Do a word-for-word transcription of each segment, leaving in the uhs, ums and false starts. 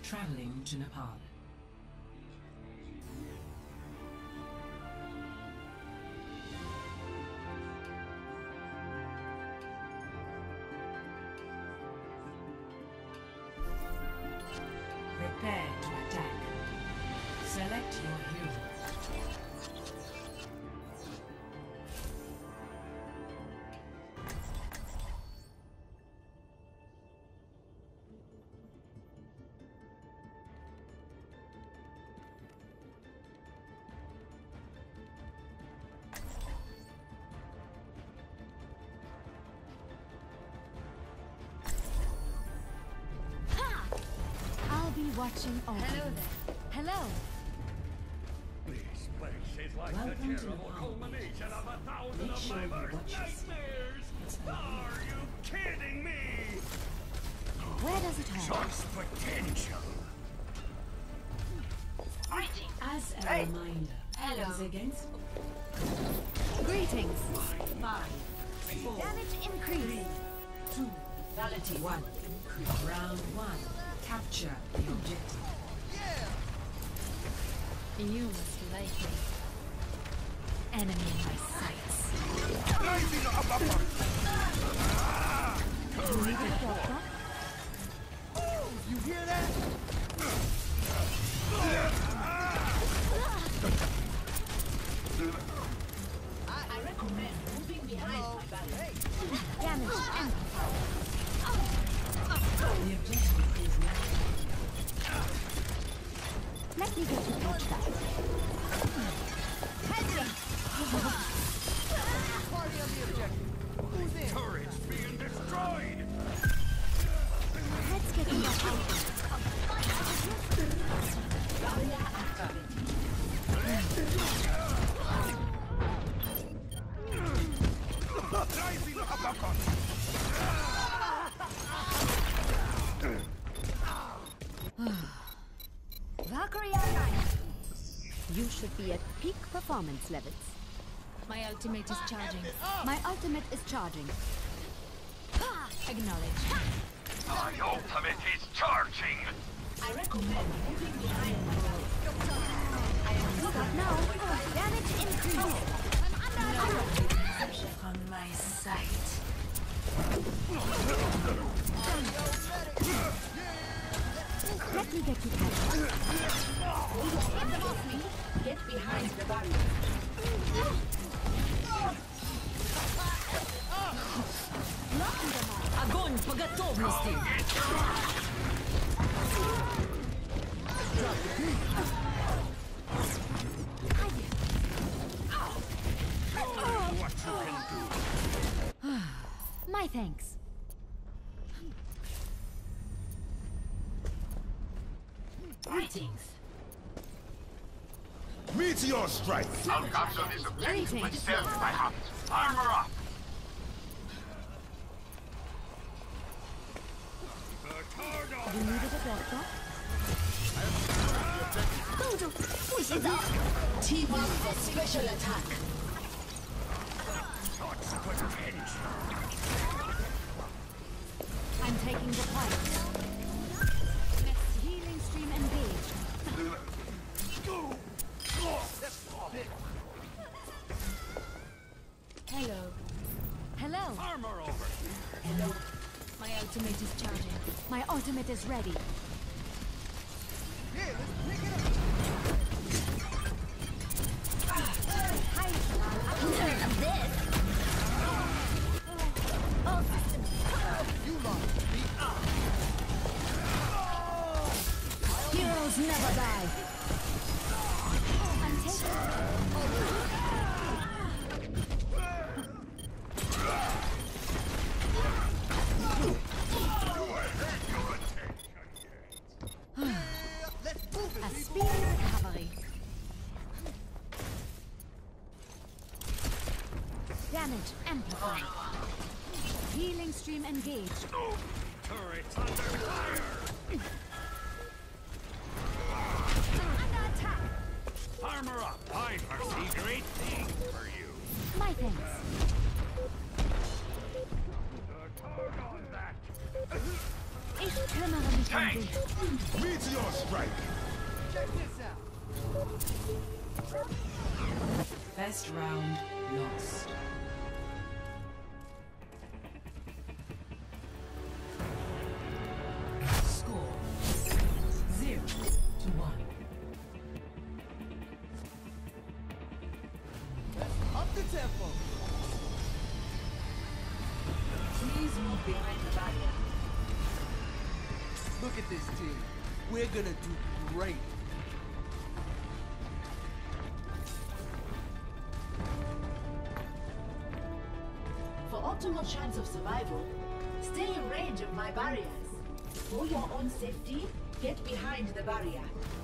traveling to Nepal. Prepare to attack. Select your hero. Watching over. Hello there. Hello. This place is like Welcome the to terrible the culmination of a thousand Make of sure my you worst watch nightmares! Are you kidding me? Where does it hurt? Just potential. As a Hey. reminder, Hello. odds against Greetings. five, four, Damage increase. two, one. Round one. Capture the objective. You must like me. Enemy in my sights. You need a doctor? You hear that? I recommend moving behind my barrier. Damage amplified. The objective is now. Let me get you patched up. Party on the objective. Who's in? Turret's being destroyed! Let's get you back out there. Barrier activated. Rising uppercut! Valkyrie online. You should be at peak performance levels. My ultimate is charging. My ultimate is charging. Acknowledge. My ultimate is charging! I recommend moving behind my barrier. Stop now. Damage increase. I'm under attack. On my sight. Let me get you patched up. Get behind the barrier. Locking them all. Огонь по готовности! What you can do? My thanks. Greetings. Meteor strike! I'll capture this objective Greetings. myself, my hunt. Armor up! You needed a doctor? Dodo, push it up. Team up for special attack. Such potential! I'm taking the point. Next healing stream engaged. Hello. Hello. Armor over! Hello. My ultimate is charging. My ultimate is ready. Yeah, let's pick it up! Hi. None of this. All systems. You lost me out! Heroes never die. I'm taking. Let's move it! A speedy recovery. Damage amplified. Healing stream engaged. Turret's under fire! Under attack. Armor up! I foresee great things for you! My thanks. The target on that! Ich kümmere mich um Tank! dich. Meteor strike! Check this out. First round lost. Score zero to one. Up the tempo. Please move behind the barrier. Look at this team. We're gonna do great. For optimal chance of survival, stay in range of my barriers. For your own safety, get behind the barrier.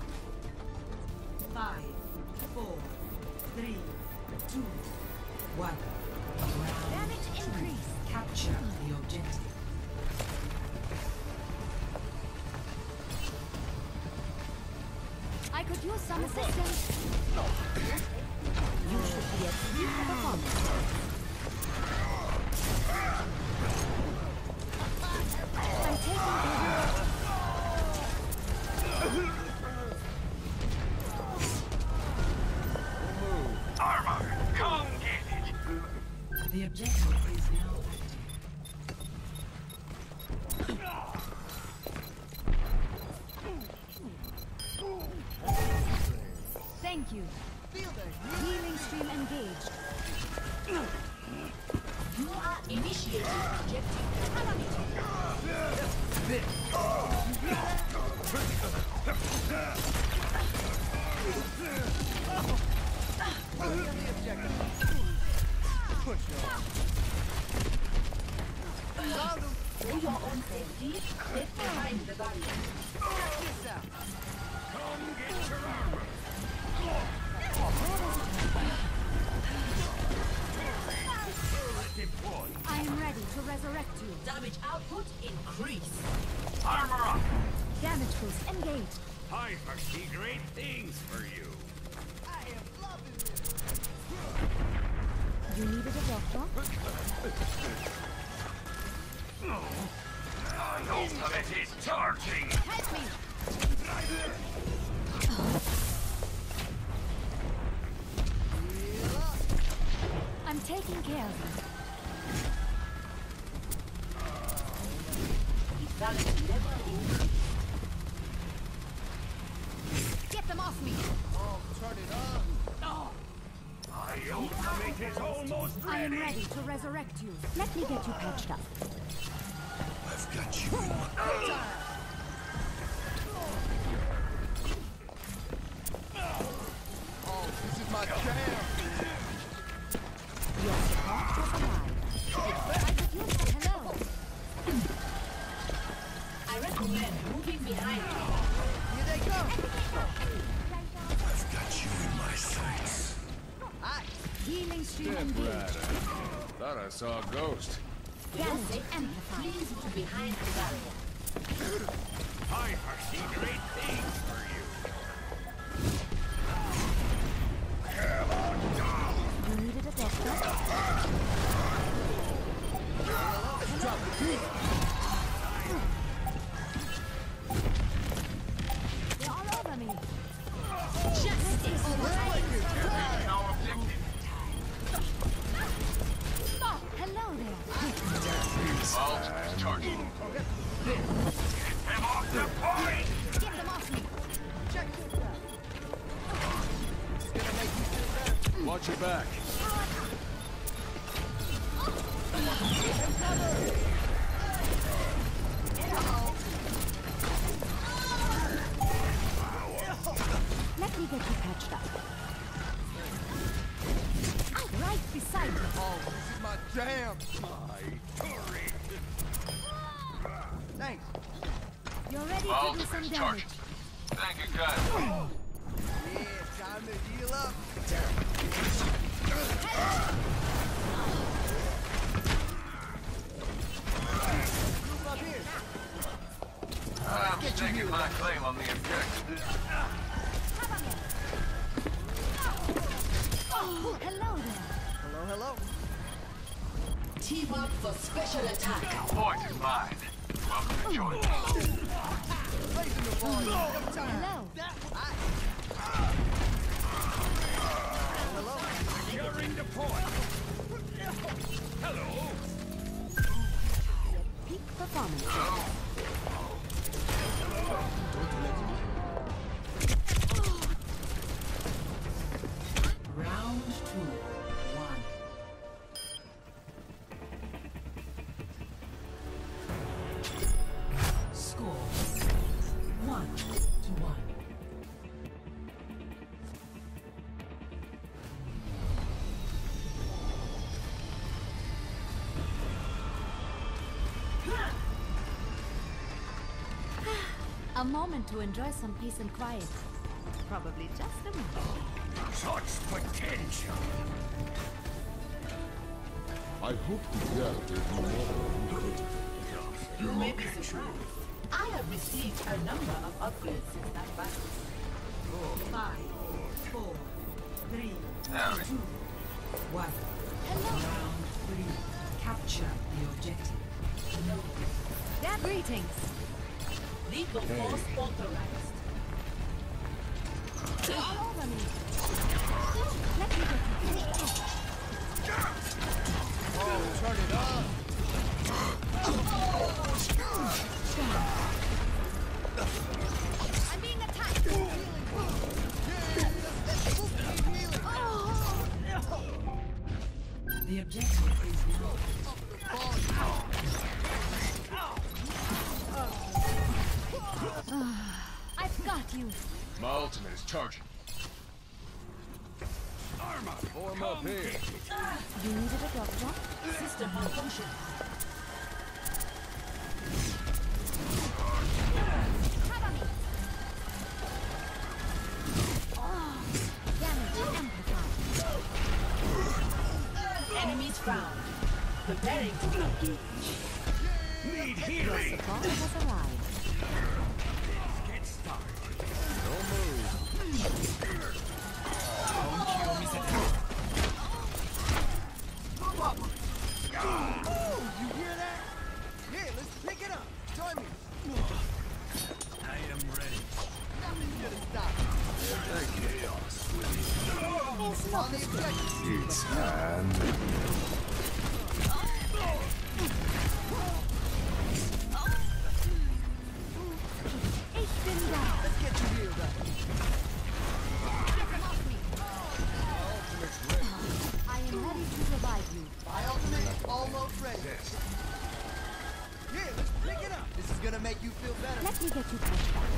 Five, four, three, two, one. Round Damage increase. Capture the objective. I could use some assistance. You should be at peak performance. I'm taking Armor, come get it! The objective is now active. Thank you. Feel the Healing stream engaged. You are initiating objective. Focus on the objective. Push on. Found him. For your own safety, get behind the barrier. Check this out. Come get your armor! Deploy! I am ready to resurrect you. Damage output increase. Armor up! Damage boost engaged. I foresee great things for you. I am loving this. You needed a doctor? My ultimate is charging! Help me! Heal up. I'm taking care of you. Damage level increase. Get them off me! Oh, turn it on. My ultimate is almost I am ready! ready to resurrect you. Let me get you patched up. I've got you in my... Oh, this is my jam. Your support was alive. I could use some hello. I recommend moving behind. Here they come. I've got you in my sights. Aye. Healing stream engaged. Thought I saw a ghost. Damage amplified. Please move behind the barrier. I foresee great things for you. You needed a doctor? Drop the beat. They're all over me. Justice. Our objective. Oh, hello there. Vault charging. Get them off the point! Get them off me. Check this out. This is gonna make you feel better. Watch your back. Let me get you patched up. I'm right beside you. Oh, this is my jam. My turret. Thanks. You're ready to do some damage. Thank you, guys. Yeah, time to heal up. Move up here. I'm staking my claim on the objective. Oh, hello there. Hello, hello. Team up for special attack. Point is mine. Welcome to join me. Place Hello. Securing the point. Hello. Peak performance. Round two. One. Score. One to one. A moment to enjoy some peace and quiet. Probably just a moment. Such potential. I hope to get it more. You may be surprised. I have received a number of upgrades since that battle. Five, four, three, two, one. Round three. Capture the objective. Yeah, greetings. Lethal force authorized. All over me. Let me get you. Oh, turn it up. I'm being attacked. The objective is now. I've got you. My ultimate is charging. Armor. Form up here. You needed a drop drop? System malfunction. Cover me. Oh, damage amplified. Enemies found. Preparing to engage. Need Your healing. support has arrived. Get started. No move. Oh, you hear that? Yeah, let's pick it up. Join me. I am ready. Nothing's gonna stop. It's On not the objective. It's time. Ich bin da. Let's get you healed up. Ultimate's ready. I am ready to revive you. My ultimate is almost ready. Yeah, let's pick it up. This is gonna make you feel better. Let me get you pushed back.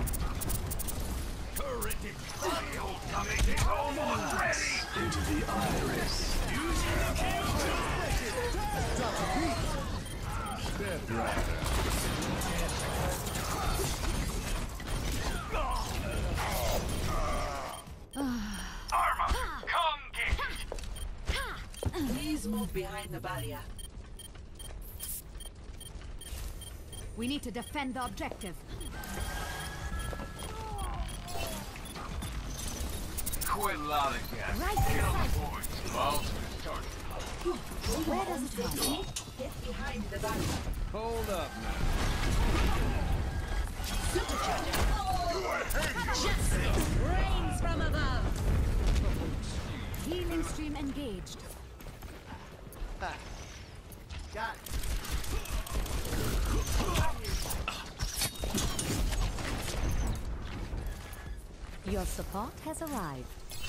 Turret is ultimate is almost ready. Into the iris. Using the counter. Drop the beat. Step right. Armor. Come get it. Please move behind the barrier. We need to defend the objective. Quit lollygagging. Right Get on inside. the board. My ultimate is charging. Where does it come? Get behind the barrier. Hold up now. Rains from above. Healing stream engaged. Ha. Got it. Your support has arrived.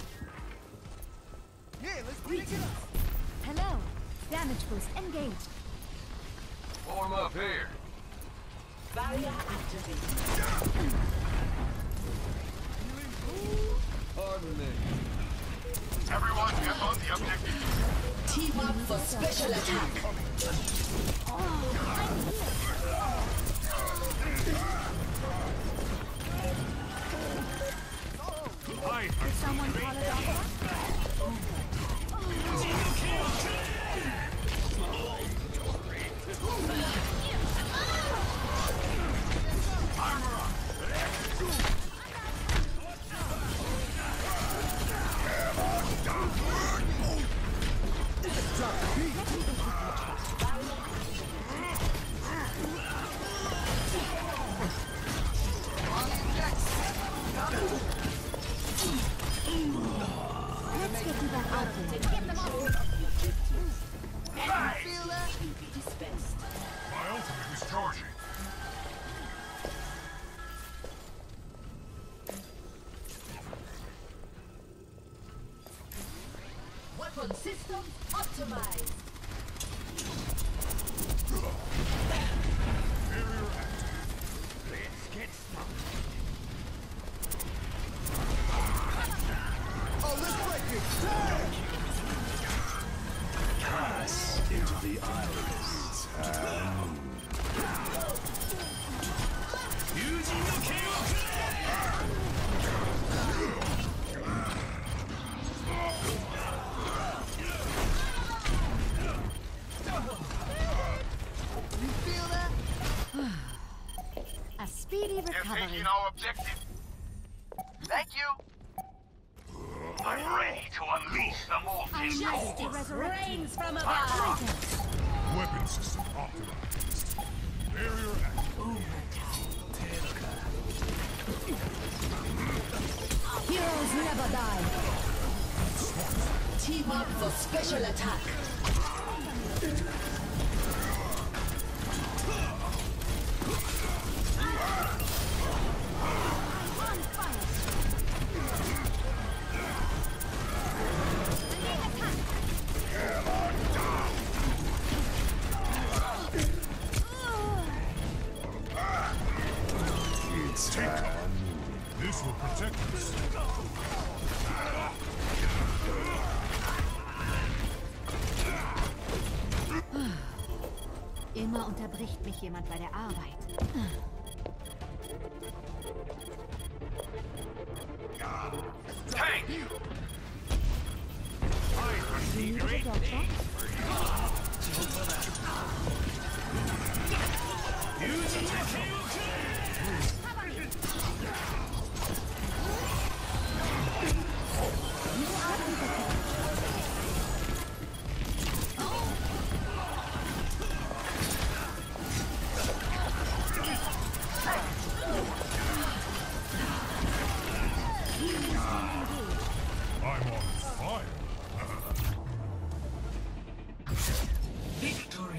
Yeah, let's pick it up. Hello. Damage boost engaged. Form up here. Barrier activated. Pardon me. Everyone, get on the objective. Team up for special attack. Hide. Did someone call it off? Optimize. Barrier active. Let's get started. Oh, let's break it! Pass into the iris and You feel that? A speedy recovery. our objective. Thank you. I'm ready to unleash the molten Majesty core. resurrected. Rains from above. Weapon system optimized. Barrier active. Heroes never die. Team up for special attack. On fire. It's time. This will protect us. Immer unterbricht mich jemand bei der Arbeit. Tank! Need a doctor? I'm on fire. Victory.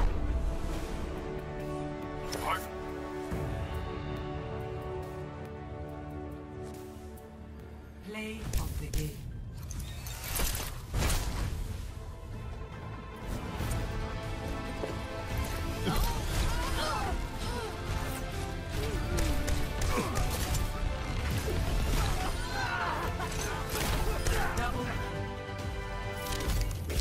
Play of the game. Double.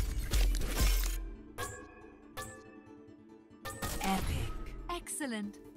Epic. Excellent.